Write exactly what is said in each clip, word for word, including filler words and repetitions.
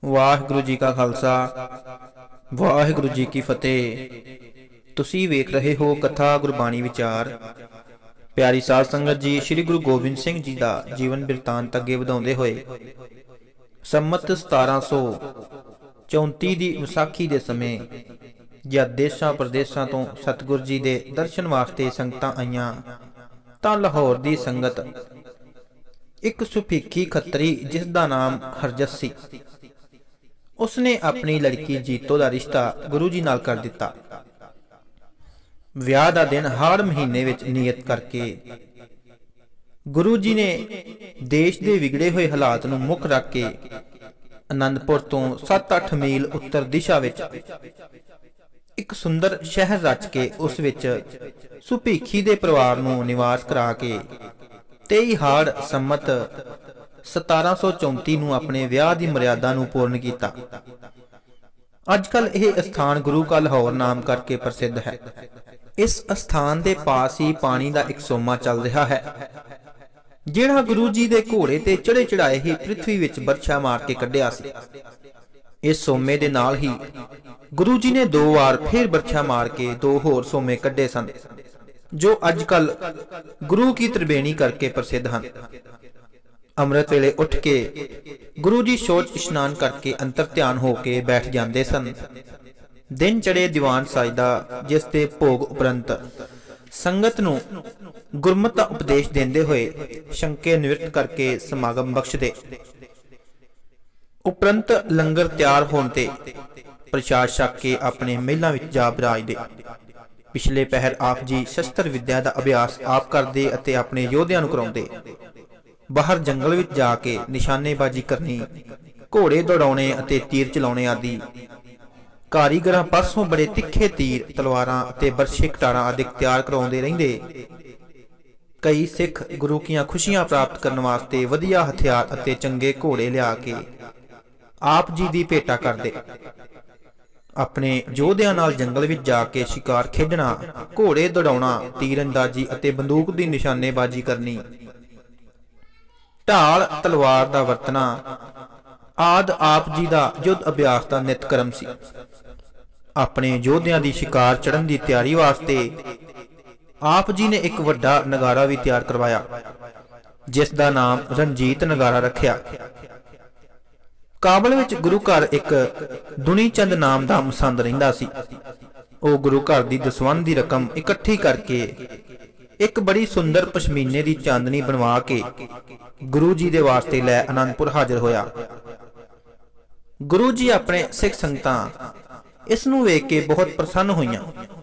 वाहिगुरु जी का खालसा वाहिगुरु जी की फतेह। तुसी वेख रहे हो कथा गुरबाणी विचार। प्यारी साध संगत जी, श्री गुरु गोबिंद सिंह जी का जीवन बिरतांत अगे वधाउंदे होए संमत सतारा सौ चौंती की विसाखी के समय जद देशा प्रदेशों तो सतगुरु जी के दर्शन वास्ते संगतां आईयां तां लाहौर की संगत एक सुफीखी खत्तरी जिसका नाम हरजस सी, उसने अपनी लड़की जीतो का रिश्ता गुरु जी नाल कर दिता। विआह का दिन हाड़ महीने विच नियत करके गुरु जी ने देश के विगड़े हुए हालात नूं मुख रख के आनंदपुर तो सत्त अठ मील उत्तर दिशा विच एक सुंदर शहर रच के उस विच सुभीखी दे परिवार नूं निवास करा के तेई हाड़ सम्मत सतारा सौ चौंती नूं अपने विआह की मर्यादा नूं पूर्ण किया। अजकल यह स्थान गुरु का लाहौर नाम करके प्रसिद्ध है। इस स्थान के पास ही पानी का एक सोमा चल रहा है जिहड़ा गुरु जी के घोड़े ते चढ़े चढ़ाए ही पृथ्वी विच बरछा मार के कढ़िया सी। इस सोमे दे नाल ही गुरु जी ने दो बार फिर बरछा मार के दो होर सोमे कढ़े सन जो अजकल गुरु की त्रिवेणी करके प्रसिद्ध हैं। अमृत वेले उठ के गुरु जी शौच स्नान करके अंतर ध्यान होके बैठ जाते सन। दिन चढ़े दीवान साजदा जिसते भोग उपरंत संगत नूं गुरमत दा उपदेश देंदे हुए शंके निवृत्त करके समागम बख्शदे। उपरंत लंगर तैयार होने ते प्रसाद छक के अपने महलों विच जा बिराजदे। पिछले पहर आप जी शस्त्र विद्या का अभ्यास आप करते अते अपने योद्धियां नूं कराउंदे। बाहर जंगल विच जाके निशानेबाजी करनी, घोड़े दौड़ाने अते तीर चलाने आदि कारीगर पासों बड़े तिखे तीर तलवारां अते बरछे कटारां आदि तैयार करवाउंदे रहिंदे। कई सिख गुरु की खुशियां प्राप्त करने वास्ते वधिया हथियार अते चंगे घोड़े लिया के आप जी की भेटा करते। अपने योद्धियां नाल जंगल विच जाके शिकार खेडना, घोड़े दौड़ाउणा, तीरंदाजी अते बंदूक की निशानेबाजी करनी, ढाल तलवार का वरतना आदि आप जी का युद्ध अभ्यास का नित क्रम सी। अपने योद्धियां की शिकार चढ़न की तैयारी वास्ते आप जी ने एक वड्डा नगारा भी तैयार करवाया जिसका नाम रणजीत नगारा रखिया। काबल विच गुरु घर एक दुनी चंद नाम का मसंद रहिंदा सी। वो गुरु घर की दसवंध की रकम इकट्ठी करके एक बड़ी सुंदर पशमीने की चांदनी बनवा के गुरु जी दे वास्ते लै आनंदपुर हाजिर होया। गुरु जी अपने सिख संगतां इस नूं वेख के बहुत प्रसन्न होईयां।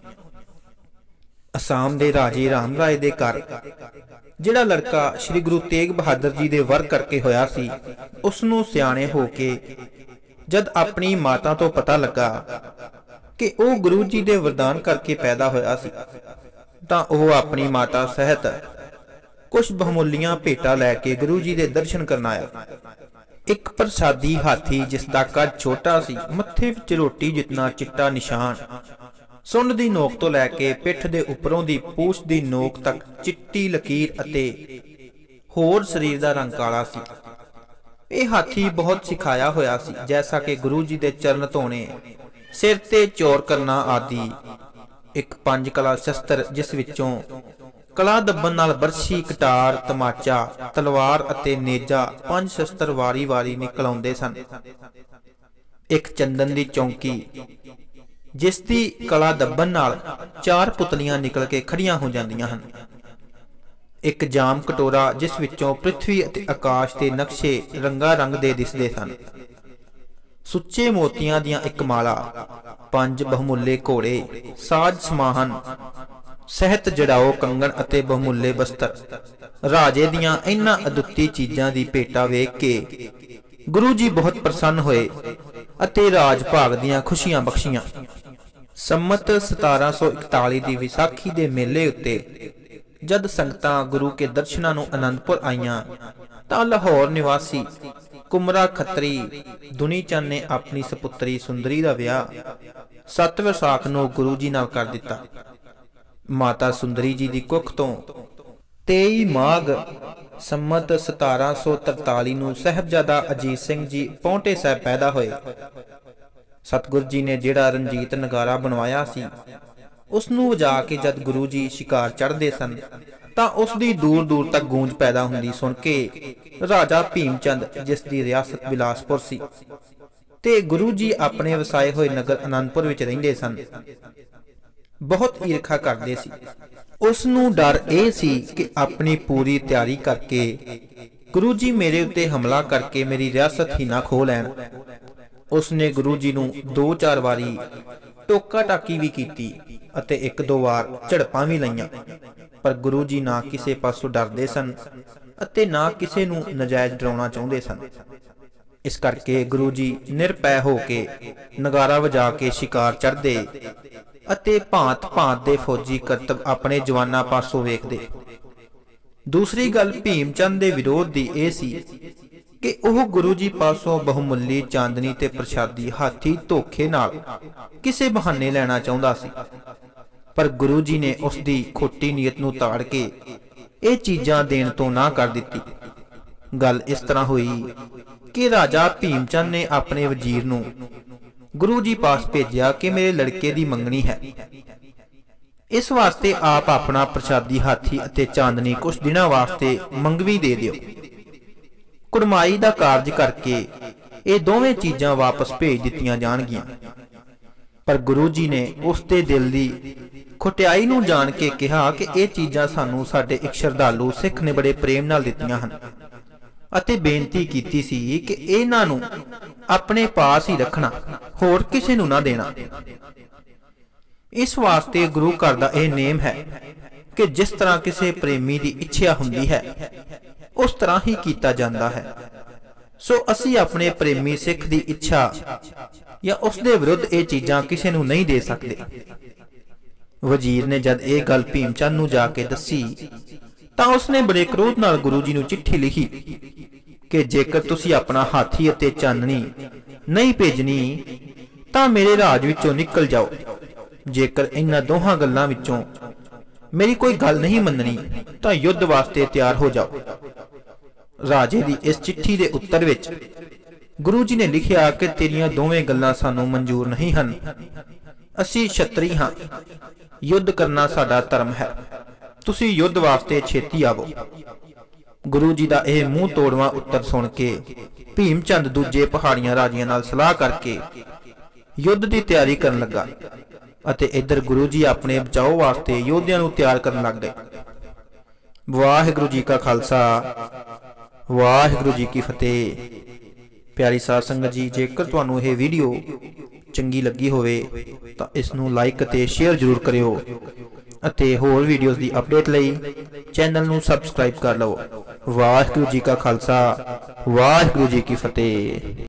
असम के राजे राम राय दे घर जिहड़ा लड़का श्री गुरु तेग बहादुर जी दे वर करके होया सी, उसनूं सियाणे हो के जद अपनी माता तो पता लगा कि वह गुरु जी दे वरदान करके पैदा होया सी तां ओह अपनी माता सहित कुछ बहुमूलियां भेटा लैके गुरु जी दे दर्शन करन आया। एक प्रसादी हाथी जिसका कद छोटा सी, मत्थे विच रोटी जितना चिट्टा निशान, सुंड दी नोक तो लैके पिठ दे उपरों दी पूछ दी नोक तक चिट्टी लकीर अते होर शरीर दा रंग काला सी। यह हाथी बहुत सिखाया होया सी, जैसा कि गुरु जी दे चरण धोने, सिर ते चौर करना आदि। एक पंज कला शस्त्र जिस विचों कला दब्बन नाल बरछी, कटार, तमाचा, तलवार अते नेजा पंज शस्त्र वारी वारी निकल आउंदे सन। एक चंदन दी चौंकी जिसदी कला दब्बन नाल चार पुतलियां निकल के खड़ियां हो जांदियां हन। एक जाम कटोरा जिस विचों पृथ्वी अते आकाश के नक्शे रंगा रंग दे दिसदे सन। सुच्चे मोतियां दियां एक माला, पंज बहुमुल्ले घोड़े, साज समाहन सहित जड़ाओ कंगन अते बहुमुल्ले बस्तर। राजे दियां इन्हां अदुੱਤੀ चीजां दी भेटा वेख के गुरु जी बहुत प्रसन्न होए अते राज भाग दियां खुशियां बख्शियां। सम्मत सतारा सौ इकताली की विसाखी के मेले उत्ते जद संगतां गुरु के दर्शनां नूं आनंदपुर आईयां तां लाहौर निवासी कुमरा खत्तरी दुनी चंद ने अपनी सपुत्री सुंदरी का विआह सत्त विसाख नूं गुरु जी नाल कर दिता। माता सुंदरी जी की कुख तो तेई माघ ਸੰਮਤ ਸਤਾਰਾਂ ਸੌ ਤਰਤਾਲੀ ਨੂੰ ਸਾਹਿਬਜ਼ਾਦਾ ਅਜੀਤ ਸਿੰਘ ਜੀ ਪੌਂਟੇ ਸਾਹਿਬ ਪੈਦਾ ਹੋਏ। ਸਤਿਗੁਰ ਜੀ ਨੇ ਜਿਹੜਾ ਰਣਜੀਤ ਨਗਾਰਾ ਬਣਵਾਇਆ ਸੀ, ਉਸ ਨੂੰ ਵਜਾ ਕੇ ਜਦ ਗੁਰੂ ਜੀ ਸ਼ਿਕਾਰ ਚੜ੍ਹਦੇ ਸਨ ਤਾਂ ਉਸ ਦੀ ਦੂਰ ਦੂਰ ਤੱਕ ਗੂੰਜ ਪੈਦਾ ਹੁੰਦੀ ਸੁਣ ਕੇ ਰਾਜਾ ਭੀਮ ਚੰਦ, ਜਿਸ ਦੀ ਰਿਆਸਤ ਬਿਲਾਸਪੁਰ ਸੀ, ਤੇ ਗੁਰੂ ਜੀ ਆਪਣੇ ਵਸਾਏ ਹੋਏ ਨਗਰ ਅਨੰਦਪੁਰ ਵਿੱਚ ਰਹਿੰਦੇ ਸਨ, ਬਹੁਤ ਈਰਖਾ ਕਰਦੇ ਸੀ। ਉਸ ਨੂੰ ਡਰ ਇਹ ਸੀ ਕਿ ਆਪਣੀ ਪੂਰੀ ਤਿਆਰੀ ਕਰਕੇ ਗੁਰੂ ਜੀ ਮੇਰੇ ਉੱਤੇ ਹਮਲਾ ਕਰਕੇ ਮੇਰੀ ਰਿਆਸਤ ਹੀ ਨਾ ਖੋਹ ਲੈਣ। ਉਸ ਨੇ ਗੁਰੂ ਜੀ ਨੂੰ ਦੋ ਚਾਰ ਵਾਰੀ ਟੋਕਾ ਟਾਕੀ ਵੀ ਕੀਤੀ ਅਤੇ ਇੱਕ ਦੋ ਵਾਰ ਝੜਪਾਂ ਵੀ ਲਈਆਂ, ਪਰ ਗੁਰੂ ਜੀ ਨਾ ਕਿਸੇ ਪਾਸੋਂ ਡਰਦੇ ਸਨ ਅਤੇ ਨਾ ਕਿਸੇ ਨੂੰ ਨਜਾਇਜ਼ ਡਰਾਉਣਾ ਚਾਹੁੰਦੇ ਸਨ। ਇਸ ਕਰਕੇ ਗੁਰੂ ਜੀ ਨਿਰਭੈ ਹੋ ਕੇ ਨਗਾਰਾ ਵਜਾ ਕੇ ਸ਼ਿਕਾਰ ਚੜ੍ਹਦੇ ਅਤੇ ਭਾਂਤ ਭਾਂਤ ਦੇ ਫੌਜੀ ਕਰਤੱਵ ਆਪਣੇ ਜਵਾਨਾਂ ਪਾਸੋਂ ਵੇਖਦੇ। ਦੂਸਰੀ ਗੱਲ ਭੀਮ ਚੰਦ ਦੇ ਵਿਰੋਧ ਦੀ ਇਹ ਸੀ ਕਿ ਉਹ ਗੁਰੂ ਜੀ ਪਾਸੋਂ ਬਹੁਮੁੱਲੀ ਚਾਂਦਨੀ ਤੇ ਪ੍ਰਸ਼ਾਦੀ ਹਾਥੀ ਧੋਖੇ ਨਾਲ ਕਿਸੇ ਬਹਾਨੇ ਲੈਣਾ ਚਾਹੁੰਦਾ ਸੀ, ਪਰ ਗੁਰੂ ਜੀ ਨੇ ਉਸ ਦੀ ਖੋਟੀ ਨੀਅਤ ਨੂੰ ਤਾੜ ਕੇ ਇਹ ਚੀਜ਼ਾਂ ਦੇਣ ਤੋਂ ਨਾ ਕਰ ਦਿੱਤੀ। ਗੱਲ ਇਸ ਤਰ੍ਹਾਂ ਹੋਈ ਕਿ ਰਾਜਾ ਭੀਮ ਚੰਦ ਨੇ ਆਪਣੇ ਵਜ਼ੀਰ ਨੂੰ ਗੁਰੂ ਜੀ ਪਾਸ ਭੇਜਿਆ ਕਿ ਮੇਰੇ ਲੜਕੇ ਦੀ ਮੰਗਣੀ ਹੈ, ਇਸ ਵਾਸਤੇ ਆਪ ਆਪਣਾ ਪ੍ਰਸ਼ਾਦੀ ਹਾਥੀ ਅਤੇ ਚਾਂਦਨੀ ਕੁਝ ਦਿਨਾਂ ਵਾਸਤੇ ਮੰਗਵੀ ਦੇ ਦਿਓ। ਕੁੜਮਾਈ ਦਾ ਕਾਰਜ ਕਰਕੇ ਇਹ ਦੋਵੇਂ ਚੀਜ਼ਾਂ ਵਾਪਸ ਭੇਜ ਦਿੱਤੀਆਂ ਜਾਣਗੀਆਂ। ਪਰ ਗੁਰੂ ਜੀ ਨੇ ਉਸ ਦੇ ਦਿਲ ਦੀ ਖੁਟਿਆਈ ਨੂੰ ਜਾਣ ਕੇ ਕਿਹਾ ਕਿ ਇਹ ਚੀਜ਼ਾਂ ਸਾਨੂੰ ਸਾਡੇ ਇੱਕ ਸ਼ਰਧਾਲੂ ਸਿੱਖ ਨੇ ਬੜੇ ਪ੍ਰੇਮ ਨਾਲ ਦਿੱਤੀਆਂ ਹਨ ਅਤੇ ਬੇਨਤੀ ਕੀਤੀ ਸੀ ਕਿ ਇਹਨਾਂ ਨੂੰ ਆਪਣੇ ਪਾਸ ਹੀ ਰੱਖਣਾ, ਹੋਰ ਕਿਸੇ ਨੂੰ ਨਾ ਦੇਣਾ। ਇਸ ਵਾਸਤੇ ਗੁਰੂ ਘਰ ਦਾ ਇਹ ਨੇਮ ਹੈ ਕਿ ਜਿਸ ਤਰ੍ਹਾਂ ਕਿਸੇ ਪ੍ਰੇਮੀ ਦੀ ਇੱਛਾ ਹੁੰਦੀ ਹੈ ਉਸ ਤਰ੍ਹਾਂ ਹੀ ਕੀਤਾ ਜਾਂਦਾ ਹੈ। ਸੋ ਅਸੀਂ ਆਪਣੇ ਪ੍ਰੇਮੀ ਸਿੱਖ ਦੀ ਇੱਛਾ ਜਾਂ ਉਸ ਦੇ ਵਿਰੁੱਧ ਇਹ ਚੀਜ਼ਾਂ ਕਿਸੇ ਨੂੰ ਨਹੀਂ ਦੇ ਸਕਦੇ। ਵਜ਼ੀਰ ਨੇ ਜਦ ਇਹ ਗੱਲ ਭੀਮ ਚੰਦ ਨੂੰ ਜਾ ਕੇ ਦੱਸੀ ਤਾਂ ਉਸਨੇ ਬੜੇ ਕ੍ਰੋਧ ਨਾਲ ਗੁਰੂ ਜੀ ਨੂੰ ਚਿੱਠੀ ਲਿਖੀ ਕਿ ਜੇਕਰ ਤੁਸੀਂ ਆਪਣਾ ਹਾਥੀ ਅਤੇ ਚਾਨਣੀ ਨਹੀਂ ਭੇਜਣੀ ਤਾਂ ਮੇਰੇ ਰਾਜ ਵਿੱਚੋਂ ਨਿਕਲ ਜਾਓ। ਜੇਕਰ ਇਹਨਾਂ ਦੋਹਾਂ ਗੱਲਾਂ ਵਿੱਚੋਂ ਮੇਰੀ ਕੋਈ ਗੱਲ ਨਹੀਂ ਮੰਨਣੀ ਤਾਂ ਯੁੱਧ ਵਾਸਤੇ ਤਿਆਰ ਹੋ ਜਾਓ। ਰਾਜੇ ਦੀ ਇਸ ਚਿੱਠੀ ਦੇ ਉੱਤਰ ਵਿੱਚ ਗੁਰੂ ਜੀ ਨੇ ਲਿਖਿਆ ਕਿ ਤੇਰੀਆਂ ਦੋਵੇਂ ਗੱਲਾਂ ਸਾਨੂੰ ਮਨਜ਼ੂਰ ਨਹੀਂ ਹਨ। ਅਸੀਂ ਛਤਰੀ ਹਾਂ, ਯੁੱਧ ਕਰਨਾ ਸਾਡਾ ਧਰਮ ਹੈ, ਤੁਸੀਂ ਯੁੱਧ ਵਾਸਤੇ ਛੇਤੀ ਆਵੋ। ਗੁਰੂ ਜੀ ਦਾ ਇਹ ਮੂੰਹ ਤੋੜਵਾਂ ਉੱਤਰ ਸੁਣ ਕੇ ਭੀਮ ਚੰਦ ਦੂਜੇ ਪਹਾੜੀਆਂ ਰਾਜਿਆਂ ਨਾਲ ਸਲਾਹ ਕਰਕੇ ਯੁੱਧ ਦੀ ਤਿਆਰੀ ਕਰਨ ਲੱਗਾ ਅਤੇ ਇੱਧਰ ਗੁਰੂ ਜੀ ਆਪਣੇ ਬਚਾਓ ਵਾਸਤੇ ਯੋਧਿਆਂ ਨੂੰ ਤਿਆਰ ਕਰਨ ਲੱਗ ਗਏ। ਵਾਹਿਗੁਰੂ ਜੀ ਕਾ ਖਾਲਸਾ, ਵਾਹਿਗੁਰੂ ਜੀ ਕੀ ਫਤਿਹ। ਪਿਆਰੀ ਸਾਧ ਸੰਗਤ ਜੀ, ਜੇਕਰ ਤੁਹਾਨੂੰ ਇਹ ਵੀਡੀਓ ਚੰਗੀ ਲੱਗੀ ਹੋਵੇ ਤਾਂ ਇਸ ਨੂੰ ਲਾਈਕ ਅਤੇ ਸ਼ੇਅਰ ਜ਼ਰੂਰ ਕਰਿਓ ਅਤੇ ਹੋਰ ਵੀਡੀਓਜ਼ ਦੀ ਅਪਡੇਟ ਲਈ ਚੈਨਲ ਨੂੰ ਸਬਸਕ੍ਰਾਈਬ ਕਰ ਲਵੋ। ਵਾਹਿਗੁਰੂ ਜੀ ਕਾ ਖਾਲਸਾ, ਵਾਹਿਗੁਰੂ ਜੀ ਕੀ ਫਤਿਹ।